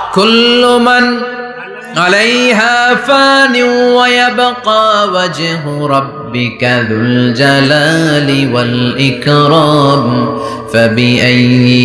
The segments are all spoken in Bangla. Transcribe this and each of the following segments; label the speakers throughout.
Speaker 1: কুল্লু মান আলাইহা ফানি ওয়া ইয়াবকা ওয়াজহু রাব্বিকা যুল জালালি ওয়াল ইকরাম ফাবিআইয়ি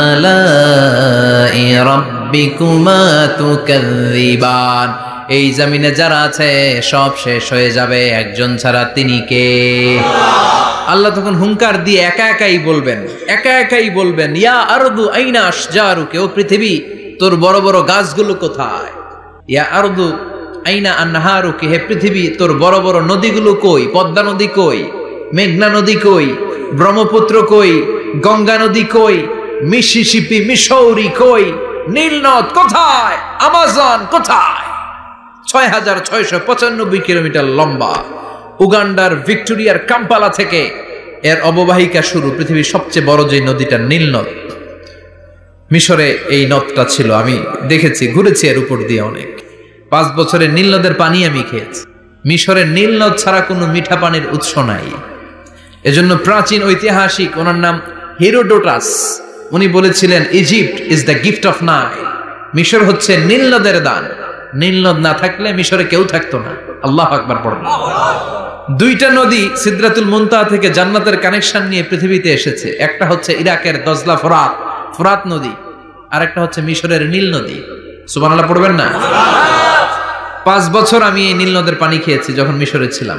Speaker 1: আলাই রাব্বিকুমা তুকাযযিবান। এই জমিনে যারা আছে সব শেষ হয়ে যাবে, একজন ছাড়া, তিনি কে? আল্লাহ তখন হুঙ্কার দিয়ে একা একাই বলবেন ইয়া আরদু আইনা আশজারুকে, ও পৃথিবী তোর বড় বড় গাছগুলো কোথায়? ইয়া আরদু আইনা আনহারুকে, হে পৃথিবী তোর বড় বড় নদীগুলো কই? পদ্মা নদী কই? মেঘনা নদী কই? ব্রহ্মপুত্র কই? গঙ্গা নদী কই? মিসিসিপি, মিসৌরি কই? নীল নদ কোথায়? আমাজন কোথায়? ৬৬৯৫ কিলোমিটার লম্বা, উগান্ডার ভিক্টোরিয়ার কাম্পালা থেকে এর অববাহিকা শুরু। পৃথিবীর সবচেয়ে বড় যে নদীটা নীল নদ, মিশরে এই নদটা ছিল। আমি দেখেছি, ঘুরেছি এর উপর দিয়ে অনেক। 5 বছরে নীল নদের পানি আমি খেয়েছি। মিশরের নীল নদ ছাড়া কোনো মিঠা পানির উৎস নাই। এজন্য প্রাচীন ঐতিহাসিক, ওনার নাম হেরোডোটাস, উনি বলেছিলেন Egypt is the gift of Nile, মিশর হচ্ছে নীল নদের দান। নীল নদ না থাকলে মিশরে কেউ থাকতো না। আল্লাহু আকবার পড়ুন। 2টা নদী সিদরাতুল মুনতাহা থেকে জান্নাতের কানেকশন নিয়ে পৃথিবীতে এসেছে। একটা হচ্ছে ইরাকের দজলা ফোরাত নদী, আর একটা হচ্ছে মিশরের নীল নদী। সুবহানাল্লাহ পড়বেন না? 5 বছর আমি এই নীল নদের পানি খেয়েছি যখন মিশরে ছিলাম।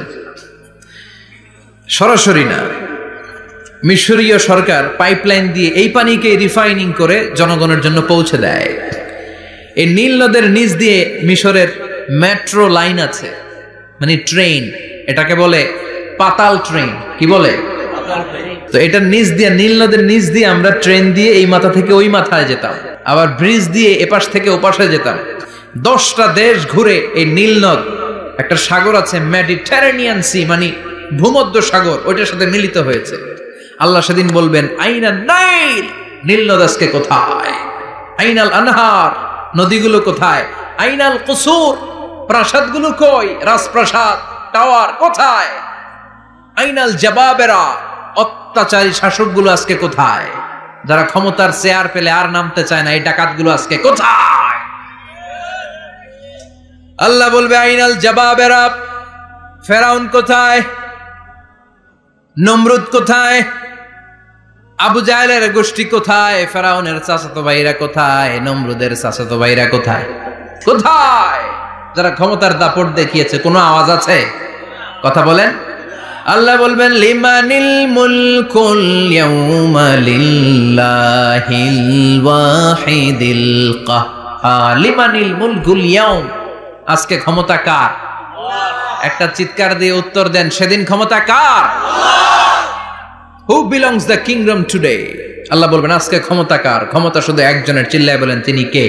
Speaker 1: সরাসরি না, মিশরীয় সরকার পাইপলাইন দিয়ে এই পানিকে রিফাইনিং করে জনগণের জন্য পৌঁছে দেয়। এই নীল নদের নিচ দিয়ে মিশরের মেট্রো লাইন আছে, মানে ট্রেন, এটাকে বলে পাতাল ট্রেন। কি বলে? তো এটার নিচ দিয়ে, নীল নদের নিচ দিয়ে আমরা ট্রেন দিয়ে এই মাথা থেকে ওই মাথায় যেতাম, আবার ব্রিজ দিয়ে এপাশ থেকে ওপাশে যেতাম। 10টা দেশ ঘুরে এই নীল নদ, একটা সাগর আছে মেডিটেরেনিয়ান সি, মানে ভূমধ্য সাগর, ওইটার সাথে মিলিত হয়েছে। আল্লাহ সেদিন বলবেন আইনা নাইল, নীল নদ আজকে কোথায়? আইনাল আনহার, নদীগুলো কোথায়? আইনাল কুসুর, প্রাসাদগুলো কই? রাজপ্রাসাদ, টাওয়ার কোথায়? আইনাল জাবাবেরা, অত্যাচারী শাসকগুলো আজকে কোথায়? যারা ক্ষমতার চেয়ার পেলে আর নামতে চায় না, এই ডাকাতগুলো আজকে কোথায়? আল্লাহ বলবে আইনাল জাবাবেরা, ফেরাউন কোথায়? নমরুদ কোথায়? আবু জাহেলের গোষ্ঠী কোথায়? ফেরাউনের চাচাতো ভাইরা কোথায়? নমরুদের চাচাতো ভাইরা কোথায়? কোথায়? যারা ক্ষমতার দাপট দেখিয়েছে, কোনো আওয়াজ আছে? কথা বলেন। আল্লাহ বলবেন লিমানিল মুলকুল ইয়াউমা লিল্লাহিল ওয়াহিদিল কাহ্হার। লিমানিল মুলকুল ইয়াউম, আজকে ক্ষমতা কার? একটা চিৎকার দিয়ে উত্তর দেন, সেদিন ক্ষমতা কার? Who belongs the kingdom today? আল্লাহ বলবেন আজকে ক্ষমতা কার? ক্ষমতা শুধু একজনের, চিল্লায় বলেন তিনি কে?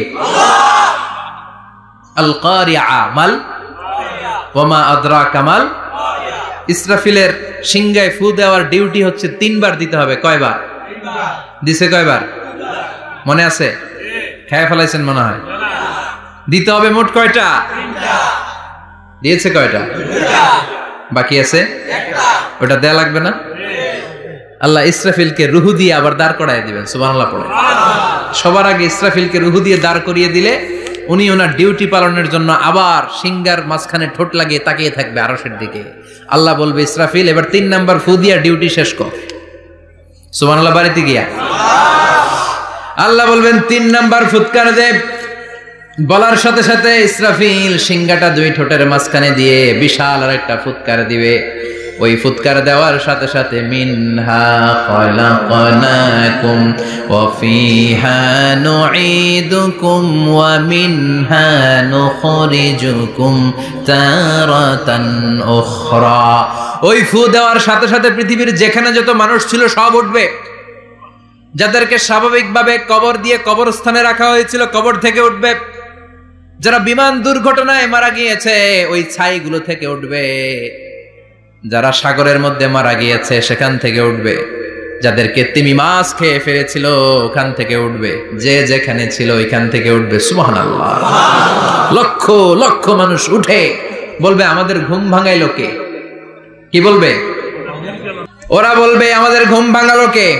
Speaker 1: আল কারিআ, মাল ওয়া মা আদরাকা মাল। ইসরাফিলের সিংহায় ফু দেওয়ার ডিউটি হচ্ছে 3 বার দিতে হবে। কয়বার দিছে? কয়বার মনে আছে? খেয়ে ফেলাইছেন মনে হয়। দিতে হবে মোট কয়টা? 3টা। দিয়েছে কয়টা? 2টা। বাকি আছে একটা। ওটা দেয়া লাগবে না? আল্লাহ ইসরাফিলকে রুহু দিয়ে আবার দাঁড় করায় দিবেন। সুবহানাল্লাহ পড়ে। সবার আগে ইসরাফিলকে রুহু দিয়ে দাঁড় করিয়ে দিলে উনি ওনার ডিউটি পালনের জন্য আবার সিংহার মাঝখানে ঠোঁট লাগিয়ে তাকিয়ে থাকবে আরশের দিকে। আল্লাহ বলবে ইসরাফিল এবার 3 নাম্বার ফু দিয়া ডিউটি শেষ কর। সুবহানাল্লাহ বাড়িতে গিয়া আল্লাহ বলবেন 3 নাম্বার ফুৎকার দে। বলার সাথে সাথে ইসরাফিল সিংহাটা 2 ঠোঁটের মাঝখানে দিয়ে বিশাল আর একটা ফুৎকার দিবে। ওই ফুৎকার দেওয়ার সাথে সাথে মিনহা খলাকনাকুম ওয়া ফিহা নুঈদুকুম ওয়া মিনহা নুখরিজুকুম তারাতান উখরা। ওই ফু দেওয়ার সাথে সাথে পৃথিবীর যেখানে যত মানুষ ছিল সব উঠবে। যাদেরকে স্বাভাবিকভাবে কবর দিয়ে কবরস্থানে রাখা হয়েছিল কবর থেকে উঠবে। যারা বিমান দুর্ঘটনায় মারা গিয়েছে ওই ছাইগুলো থেকে উঠবে। যারা সাগরের মধ্যে মারা গিয়েছে সেখান থেকে উঠবে। যাদেরকে তিমি মাছ খেয়ে ফেলেছিল ওখান থেকে উঠবে। যে যেখানে ছিল ওইখান থেকে উঠবে। সুবহানাল্লাহ। লক্ষ লক্ষ মানুষ উঠে বলবে আমাদের ঘুম ভাঙাইলো কে? কি বলবে? ওরা বলবে আমাদের ঘুম ভাঙালো কে?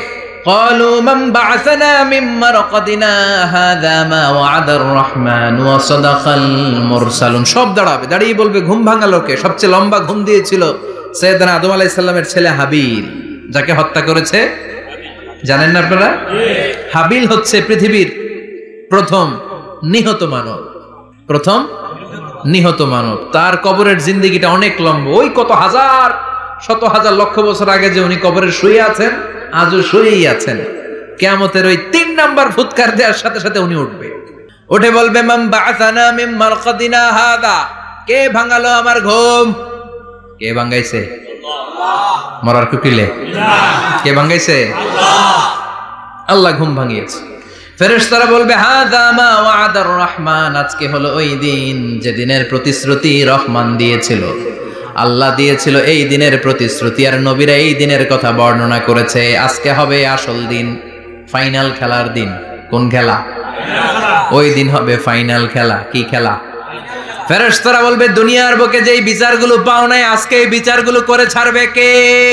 Speaker 1: قالوا من بعثنا من مرقدنا هذا ما وعد الرحمن وصدق المرسلون। সব দাঁড়াবে, দাঁড়িয়ে বলবে ঘুম ভাঙালো কে? সবচেয়ে লম্বা ঘুম দিয়েছিল সৈয়দনা আদম আলাইহিস সালামের ছেলে হাবিল, যাকে হত্যা করেছে জানেন না আপনারা? হাবিল হচ্ছে পৃথিবীর প্রথম নিহত মানব, প্রথম নিহত মানব। তার কবরের জিন্দেগিটা অনেক লম্বা, ওই কত হাজার শত হাজার লক্ষ বছর আগে যে উনি কবরে শুয়ে আছেন, আজও শুয়েই আছেন। কিয়ামতের ওই 3 নাম্বার ফুৎকার দেওয়ার সাথে সাথে উনি উঠবে, উঠে বলবে মান বা'আসানা মিন মারকাদিনা হাদা, কে ভাঙালো আমার ঘুম? কে ভাঙাইছে? আল্লাহ। মরার কুকিলে কে ভাঙাইছে? আল্লাহ। আল্লাহ ঘুম ভাঙিয়েছে। ফেরেশতারা বলবে হাযা মা ওয়া'দার রহমান, আজকে হলো ওই দিন যে দিনের প্রতিশ্রুতি রহমান দিয়েছিল, আল্লাহ দিয়েছিল এই দিনের প্রতিশ্রুতি, আর নবীরা এই দিনের কথা বর্ণনা করেছে। আজকে হবে আসল দিন, ফাইনাল খেলার দিন। কোন খেলা? ওই দিন হবে ফাইনাল খেলা। কি খেলা? ফেরেশতারা বলবে দুনিয়ার বুকে যেই বিচারগুলো পাও নাই, আজকে এই বিচারগুলো করে ছাড়বে কে?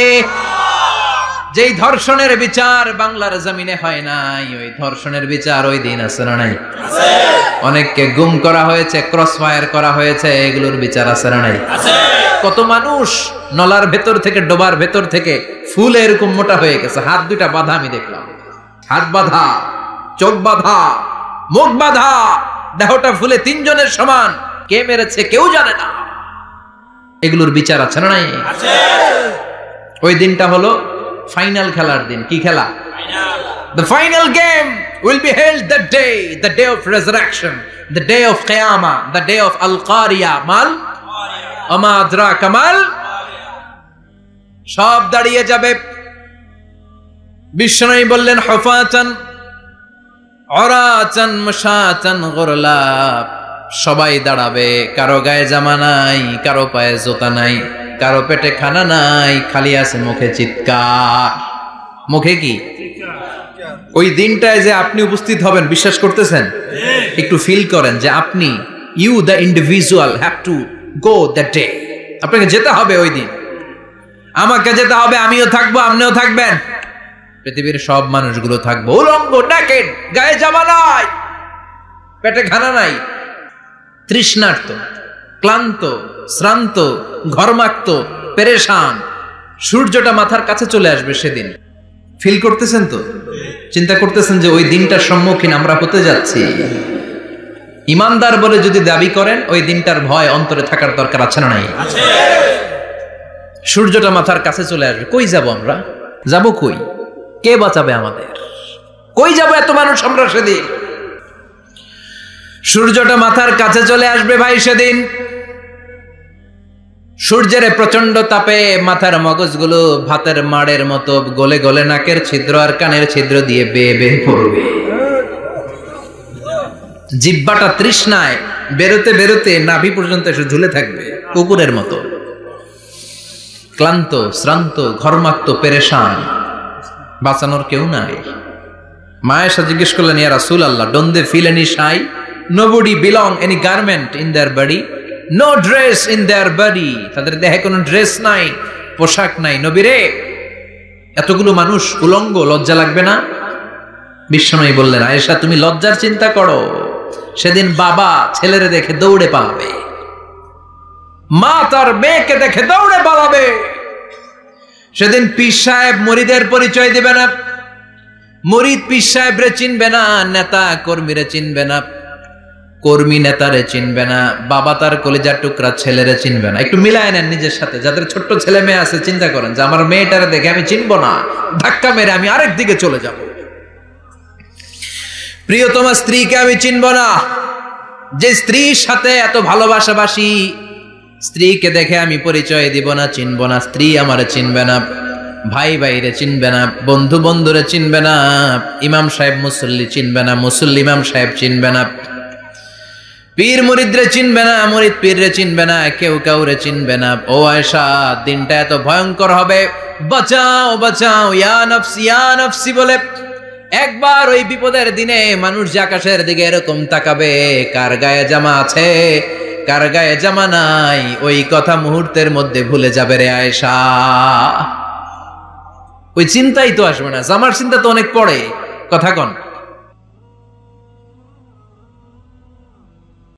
Speaker 1: যেই ধর্ষণের বিচার বাংলার জমিনে হয় নাই, ওই ধর্ষণের বিচার ওই দিন আছে না নাই? আছে। অনেককে গুম করা হয়েছে, ক্রস ফায়ার করা হয়েছে, এগুলোর বিচার আছে না নাই? আছে। কত মানুষ নলার ভেতর থেকে, ডোবার ভেতর থেকে ফুল এরকম মোটা হয়ে গেছে, হাত দুইটা বাঁধা, আমি দেখলাম হাত বাঁধা, চোখ বাঁধা, মুখ বাঁধা, দেহটা ফুলে 3 জনের সমান। কে মেরেছে কেউ জানে না, এগুলোর বিচার আছে না নাই? আছে। ওই দিনটা হলো ফাইনাল খেলার দিন। কি খেলা? The final game will be held the day of resurrection, the day of Qiyamah, the day of Al-Qariya, mal আমা আদরাকা মাল। সব দাঁড়িয়ে যাবে। বিশ্বনবী বললেন হুফাতান উরাতান মুশাতান গুরলা, সবাই দাঁড়াবে, কারো গায়ে জামা নাই, কারো পায়ে জুতা নাই, কারো পেটে খানা নাই, খালি আছে মুখে চিৎকার। মুখে কি? ওই দিনটায় যে আপনি উপস্থিত হবেন, বিশ্বাস করতেছেন? একটু ফিল করেন যে আপনি, you the individual have to go that day. আপনাকে যেতে হবে ওই দিন, আমাকে যেতে হবে, আমিও থাকবো, আপনিও থাকবেন, পৃথিবীর সব মানুষগুলো থাকবো উলঙ্গ, নাকেড, গায়ে জামা নাই, পেটে খানা নাই, তৃষ্ণার্ত, ক্লান্ত, শ্রান্ত, ঘর্মাক্ত, পেরেশান। সূর্যটা মাথার কাছে চলে আসবে সেদিন। ফিল করতেছেন তো? চিন্তা করতেছেন যে ওই দিনটার সম্মুখীন আমরা হতে যাচ্ছি। ইমানদার বলে যদি দাবি করেন, ওই দিনটার ভয় অন্তরে থাকার দরকার আছে না নাই? আছে। সূর্যটা মাথার কাছে চলে আসবে, কই যাব আমরা? যাব কই? কে বাঁচাবে আমাদের? কই যাব এত মানুষ আমরা সেদিন? সূর্যটা মাথার কাছে চলে আসবে ভাই সেদিন। সূর্যের প্রচন্ড তাপে মাথার মগজগুলো ভাতের মাড়ের মতো গলে গলে নাকের ছিদ্র আর কানের ছিদ্র দিয়ে বেয়ে বেয়ে পড়বে। জিহ্বাটা তৃষ্ণায় বেরোতে বেরোতে নাভি পর্যন্ত এসে ঝুলে থাকবে কুকুরের মতো। ক্লান্ত, শ্রান্ত, ঘর্মাক্ত, পেরেশান, বাঁচানোর কেউ নাই। মায়েশা জিজ্ঞেস করলেন, ইয়া রাসূলুল্লাহ, don't they feel any shy? Nobody belong any garment in their body, no dress in their body. তাদের দেহে কোনো ড্রেস নাই, পোশাক নাই। নবী রে, এতগুলো মানুষ উলঙ্গ, লজ্জা লাগবে না? বিশ্বনবী বললেন, আয়েশা তুমি লজ্জার চিন্তা করো, সেদিন বাবা ছেলেরে দেখে দৌড়ে পালাবে, মা তার মেয়েকে দেখে দৌড়ে পালাবে। সেদিন পীর সাহেব মুরিদের পরিচয় দিবে না, মুরিদ পীর সাহেবরে চিনবে না, নেতা কর্মীরে চিনবে না, কর্মী নেতারে চিনবে না, বাবা তার কলিজার টুকরা ছেলেরে চিনবে না। একটু মিলায় নেন নিজের সাথে। যাদের ছোট্ট ছেলে মেয়ে আছে, চিন্তা করেন যে আমার মেয়েটারে দেখে আমি চিনবো না, ধাক্কা মেরে আমি আরেক দিকে চলে যাব। প্রিয়তমা স্ত্রীকে আমি চিনবো না, যে স্ত্রীর সাথে এত ভালোবাসাবাসি, স্ত্রীকে দেখে আমি পরিচয় দিব না, চিনবো না। স্ত্রী আমারে চিনবে না, ভাই ভাইরে চিনবে না, বন্ধু বন্ধুরে চিনবে না, ইমাম সাহেব মুসল্লি চিনবে না, মুসল্লি ইমাম সাহেব চিনবে না, পীর মুরিদরে চিনবে না, মুরিদ পীররে চিনবে না, কেউ কাউরে চিনবে না। ও আয়েশা, দিনটা এত ভয়ঙ্কর হবে, বাঁচাও বাঁচাও, ইয়া নফসি ইয়া নফসি বলে একবার ওই বিপদের দিনে মানুষ যে আকাশের দিকে এরকম তাকাবে, কার গায়ে জামা আছে কার গায়ে জামা নাই, ওই কথা মুহূর্তের মধ্যে ভুলে যাবে রে আয়েশা। ওই চিন্তাই তো আসবে না, জামার চিন্তা তো অনেক পরে। কথা কন।